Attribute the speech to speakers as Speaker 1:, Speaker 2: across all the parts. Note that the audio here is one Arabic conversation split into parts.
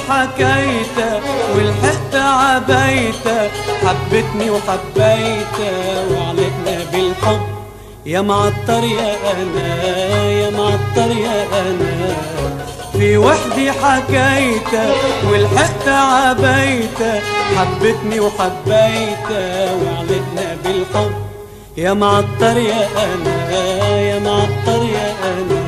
Speaker 1: حكيته ولحقت عبيته، حبتني وحبيته وعلقنا بالحب. يا معطر يا أنا، يا معطر يا أنا، في وحدي حكيته ولحقت عبيته، حبتني وحبيته وعلقنا بالحب. يا معطر يا أنا، يا معطر يا أنا.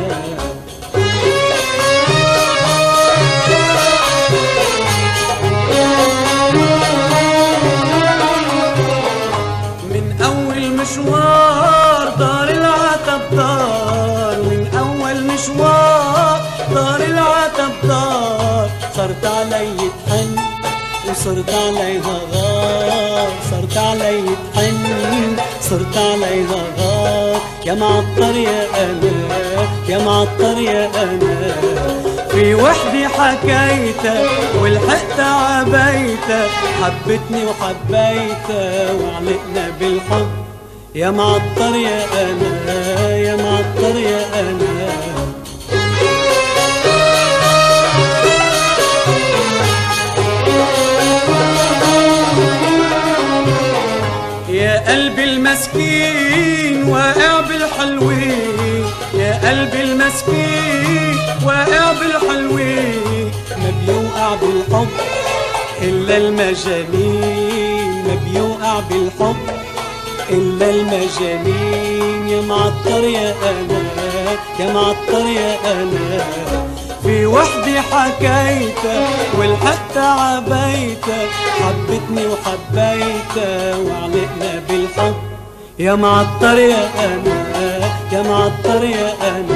Speaker 1: من أول مشوار دار العتب دار، من أول مشوار دار العتب دار، صرت علي تحن وصرت عليها غار، صرت علي تحن صرت عليها غار. يا معطر يا أنا، يا معطر يا أنا، في وحدي حكيته ولحقت عبيته، حبتني وحبيته وعلقنا بالحب. يا معطر يا أنا، يا معطر يا أنا. يا قلبي المسكين واقع بالحلوين، يا قلبي المسكين واقع بالحلوين، ما بيوقع بالحب إلا المجانين، ما بيوقع بالحب إلا المجانين. يا معطر يا أنا، يا معطر يا أنا، في وحدي حكيته ولحقت عبيته، حبتني وحبيته وعلقنا بالحب. يا معطر يا أنا، يا معطر يا أنا.